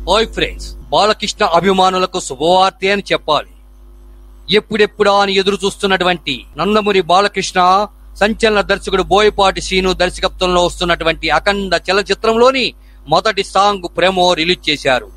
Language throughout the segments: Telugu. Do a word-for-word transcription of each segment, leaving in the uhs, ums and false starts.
హాయ్ ఫ్రెండ్స్, బాలకృష్ణ అభిమానులకు శుభవార్త అని చెప్పాలి. ఎప్పుడెప్పుడా అని ఎదురు చూస్తున్నటువంటి నందమూరి బాలకృష్ణ సంచలన దర్శకుడు బోయపాటి శ్రీను దర్శకత్వంలో వస్తున్నటువంటి అఖండ చలచిత్రంలోని మొదటి సాంగ్ ప్రెమో రిలీజ్ చేశారు.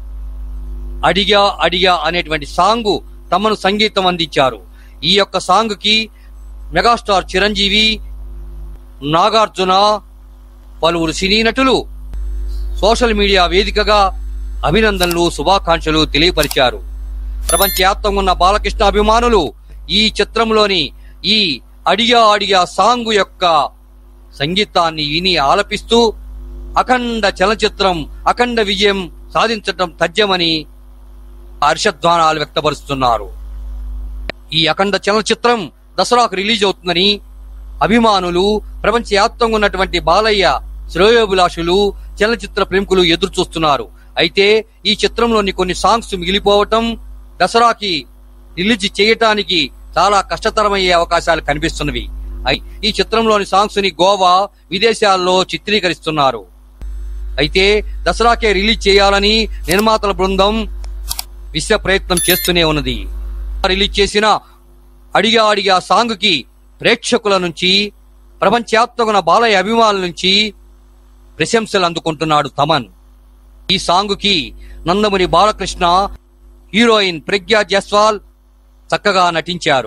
అడిగా అడిగా అనేటువంటి సాంగ్ తమను సంగీతం అందించారు. ఈ యొక్క సాంగ్ కి మెగాస్టార్ చిరంజీవి, నాగార్జున, పలువురు సినీ నటులు సోషల్ మీడియా వేదికగా అభినందనలు, శుభాకాంక్షలు తెలియపరిచారు. ప్రపంచవ్యాప్తంగా ఉన్న బాలకృష్ణ అభిమానులు ఈ చిత్రంలోని ఈ అడిగా అడిగా సాంగ్ యొక్క సంగీతాన్ని విని ఆలపిస్తూ అఖండ చలచిత్రం అఖండ విజయం సాధించటం తథ్యమని హర్షధ్వానాలు వ్యక్తపరుస్తున్నారు. ఈ అఖండ చలచిత్రం దసరాకు రిలీజ్ అవుతుందని అభిమానులు, ప్రపంచవ్యాప్తంగా ఉన్నటువంటి బాలయ్య శ్రేయోభిలాషులు, చలచిత్ర ప్రేమికులు ఎదురు చూస్తున్నారు. అయితే ఈ చిత్రంలోని కొన్ని సాంగ్స్ మిగిలిపోవటం దసరాకి రిలీజ్ చేయటానికి చాలా కష్టతరమయ్యే అవకాశాలు కనిపిస్తున్నవి. ఈ చిత్రంలోని సాంగ్స్ ని గోవా, విదేశాల్లో చిత్రీకరిస్తున్నారు. అయితే దసరాకే రిలీజ్ చేయాలని నిర్మాతల బృందం విశ్వ ప్రయత్నం చేస్తూనే ఉన్నది. రిలీజ్ చేసిన అడిగా అడిగా సాంగ్ కి ప్రేక్షకుల నుంచి, ప్రపంచవ్యాప్తంగా బాలయ్య అభిమానుల నుంచి ప్రశంసలు అందుకుంటున్నాడు తమన్. ఈ సాంగ్ కి నందమూరి బాలకృష్ణ, హీరోయిన్ ప్రజ్ఞా జైస్వాల్ చక్కగా నటించారు.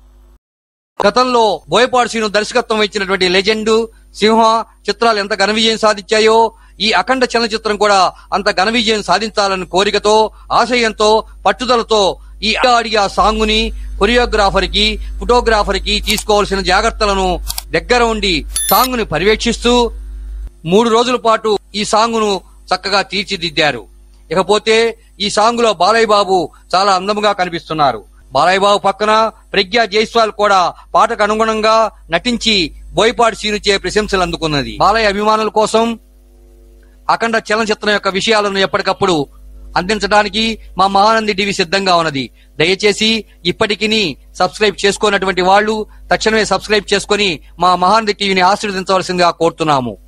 గతంలో బోయపాటి శ్రీను దర్శకత్వం ఇచ్చినటువంటి లెజెండ్, సింహ చిత్రాలు ఎంత ఘన విజయం సాధించాయో ఈ అఖండ చలనచిత్రం కూడా అంత ఘన విజయం సాధించాలని కోరికతో, ఆశయంతో, పట్టుదలతో ఈ అడిగా సాంగ్ ని కొరియోగ్రాఫర్ కి, ఫోటోగ్రాఫర్ కి తీసుకోవాల్సిన జాగ్రత్తలను దగ్గర ఉండి సాంగ్ ని పర్యవేక్షిస్తూ మూడు రోజుల పాటు ఈ సాంగ్ ను చక్కగా తీర్చిదిద్దారు. ఇకపోతే ఈ సాంగ్ లో బాలయ్య బాబు చాలా అందంగా కనిపిస్తున్నారు. బాలయ్య బాబు పక్కన ప్రజ్ఞా జైస్వాల్ కూడా పాటకు అనుగుణంగా నటించి బోయపాటి శ్రీనుచే ప్రశంసలు అందుకున్నది. బాలయ్య అభిమానుల కోసం అఖండ చలనచిత్రం యొక్క విషయాలను ఎప్పటికప్పుడు అందించడానికి మా మహానంది టీవీ సిద్ధంగా ఉన్నది. దయచేసి ఇప్పటికి సబ్స్క్రైబ్ చేసుకున్నటువంటి వాళ్ళు తక్షణమే సబ్స్క్రైబ్ చేసుకుని మా మహానంది టీవీని ఆశీర్వదించవలసిందిగా కోరుతున్నాము.